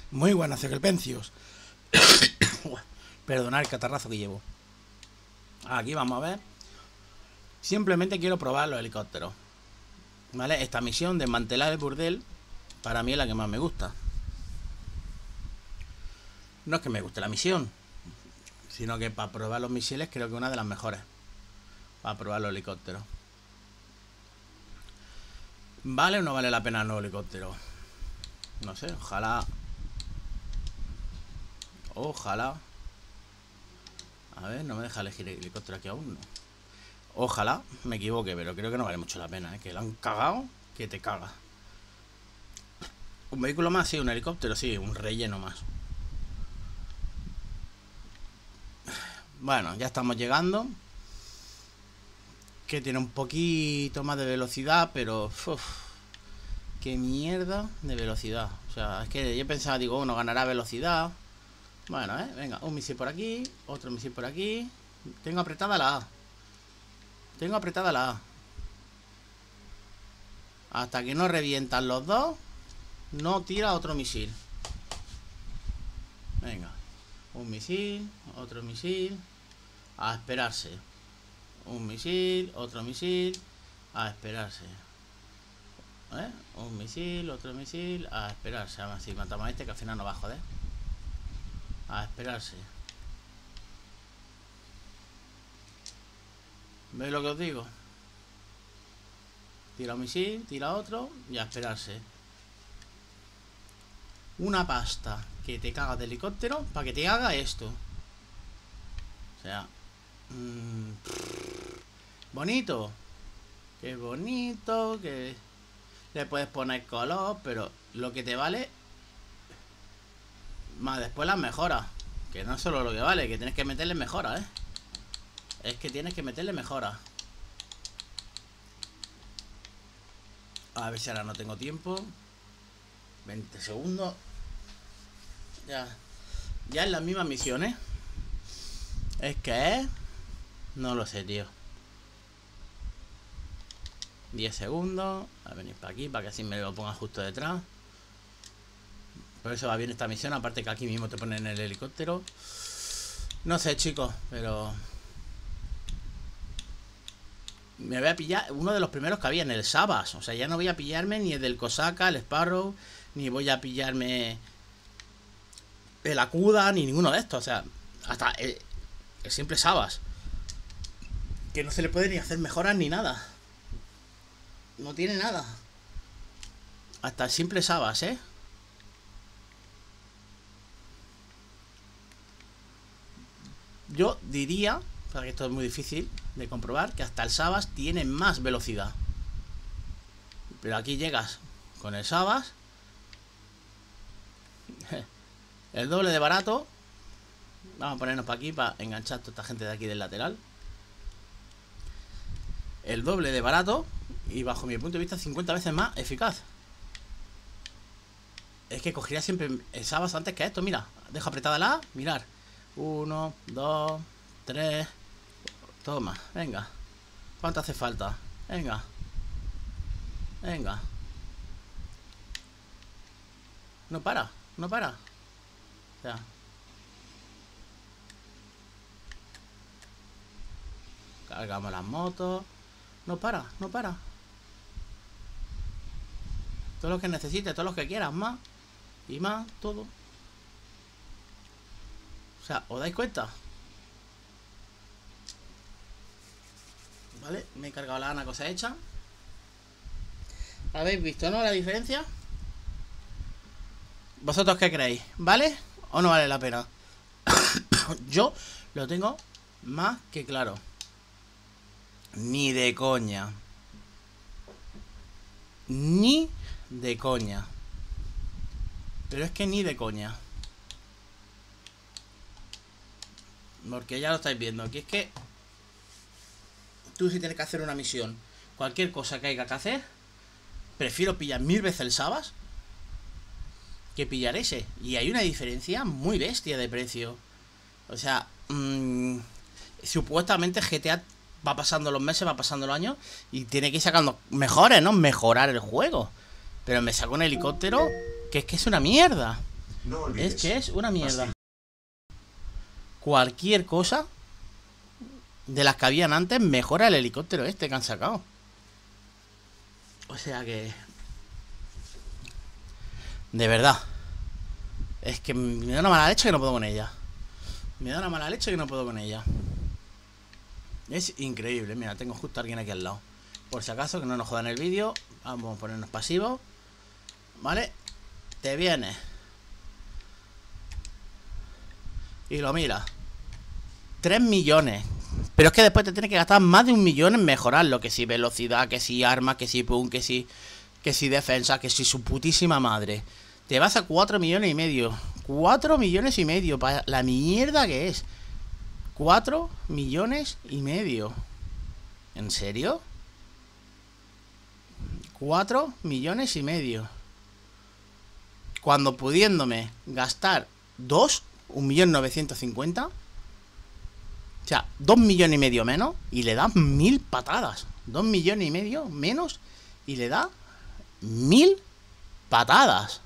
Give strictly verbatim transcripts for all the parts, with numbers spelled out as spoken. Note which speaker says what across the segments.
Speaker 1: Muy buenas, Cegelpencios. Perdonad el catarrazo que llevo. Aquí vamos a ver. Simplemente quiero probar los helicópteros, ¿vale? Esta misión, desmantelar el burdel, para mí es la que más me gusta. No es que me guste la misión, sino que para probar los misiles creo que es una de las mejores. Para probar los helicópteros. ¿Vale o no vale la pena el nuevo helicóptero? No sé, ojalá. Ojalá. A ver, no me deja elegir el helicóptero aquí aún, no. Ojalá me equivoque, pero creo que no vale mucho la pena, ¿eh? Que lo han cagado, que te caga. Un vehículo más, sí, un helicóptero, sí, un relleno más. Bueno, ya estamos llegando. Que tiene un poquito más de velocidad, pero... Uf, qué mierda de velocidad. O sea, es que yo pensaba, digo, uno ganará velocidad. Bueno, eh, venga, un misil por aquí, otro misil por aquí. Tengo apretada la A. Tengo apretada la A. Hasta que no revientan los dos, no tira otro misil. Venga. Un misil, otro misil. A esperarse. Un misil, otro misil. A esperarse. ¿Eh? Un misil, otro misil. A esperarse. Ahora sí, matamos a este que al final no va a joder. A esperarse. ¿Veis lo que os digo? Tira un misil, tira otro y a esperarse. Una pasta que te cagas de helicóptero para que te haga esto. O sea, mmm, bonito. Qué bonito, que le puedes poner color, pero lo que te vale, más después las mejoras. Que no es solo lo que vale, que tienes que meterle mejoras, ¿eh? Es que tienes que meterle mejoras. A ver si ahora no tengo tiempo. veinte segundos. Ya. Ya en las mismas misiones. Es que... No lo sé, tío. diez segundos. A venir para aquí, para que así me lo ponga justo detrás. Por eso va bien esta misión. Aparte que aquí mismo te ponen el helicóptero. No sé, chicos, pero... Me voy a pillar uno de los primeros que había en el Sabas. O sea, ya no voy a pillarme ni el del Kosaka, el Sparrow, ni voy a pillarme el Akuda, ni ninguno de estos. O sea, hasta el, el simple Sabas, que no se le puede ni hacer mejoras ni nada. No tiene nada. Hasta el simple Sabas, ¿eh? Yo diría, para que esto es muy difícil de comprobar, que hasta el Sabas tiene más velocidad. Pero aquí llegas con el Sabas, el doble de barato. Vamos a ponernos para aquí para enganchar a toda esta gente de aquí del lateral. El doble de barato y bajo mi punto de vista cincuenta veces más eficaz. Es que cogería siempre el Sabas antes que esto. Mira, dejo apretada la A, mirar. Uno, dos, tres. Toma, venga. ¿Cuánto hace falta? Venga. Venga. No para, no para. Ya. Cargamos las motos. No para, no para. Todo lo que necesites, todo lo que quieras, más. Y más, todo. O sea, ¿os dais cuenta? Vale, me he cargado la Ana, cosa hecha. ¿Habéis visto, no, la diferencia? ¿Vosotros qué creéis? ¿Vale o no vale la pena? Yo lo tengo más que claro. Ni de coña. Ni de coña. Pero es que ni de coña. Porque ya lo estáis viendo. Aquí es que tú, si tienes que hacer una misión, cualquier cosa que haya que hacer, prefiero pillar mil veces el Sabas que pillar ese. Y hay una diferencia muy bestia de precio. O sea, mmm, supuestamente G T A va pasando los meses, va pasando los años y tiene que ir sacando mejores, ¿no? Mejorar el juego. Pero me saca un helicóptero que es que es una mierda.
Speaker 2: No olvides.
Speaker 1: Es que es una mierda.
Speaker 2: Así.
Speaker 1: Cualquier cosa de las que habían antes mejora el helicóptero este que han sacado. O sea que... De verdad. Es que me da una mala leche que no puedo con ella. Me da una mala leche que no puedo con ella. Es increíble. Mira, tengo justo a alguien aquí al lado. Por si acaso, que no nos jodan el vídeo. Vamos a ponernos pasivos. ¿Vale? Te vienes y lo mira. Tres millones. Pero es que después te tienes que gastar más de un millón en mejorarlo. Que si velocidad, que si armas, que si pum, que si... Que si defensa, que si su putísima madre. Te vas a cuatro millones y medio. Cuatro millones y medio. Para la mierda que es. Cuatro millones y medio. ¿En serio? Cuatro millones y medio. Cuando pudiéndome gastar dos, un millón novecientos cincuenta. O sea, dos millones y medio menos. Y le da mil patadas. Dos millones y medio menos. Y le da mil patadas.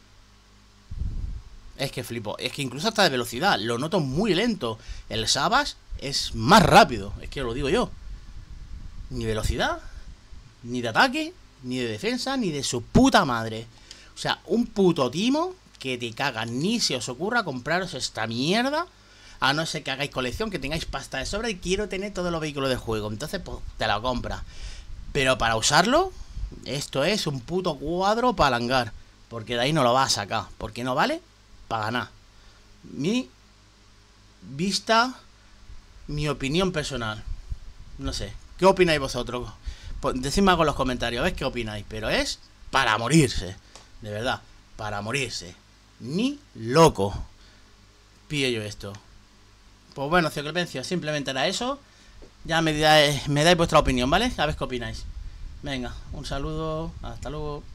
Speaker 1: Es que flipo. Es que incluso hasta de velocidad lo noto muy lento. El Savage es más rápido. Es que lo digo yo. Ni velocidad, ni de ataque, ni de defensa, ni de su puta madre. O sea, un puto timo que te caga. Ni se os ocurra compraros esta mierda. A no ser que hagáis colección, que tengáis pasta de sobra y quiero tener todos los vehículos del juego. Entonces, pues, te la compras. Pero para usarlo, esto es un puto cuadro para langar. Porque de ahí no lo vas a sacar. Porque no vale para ganar. Mi vista, mi opinión personal. No sé. ¿Qué opináis vosotros? Pues decidme algo en los comentarios, a ver qué opináis. Pero es para morirse. De verdad, para morirse. Ni loco pillo yo esto. Pues bueno, Cioclepencio, simplemente era eso. Ya me dais, me dais vuestra opinión, ¿vale? A ver qué opináis. Venga, un saludo, hasta luego.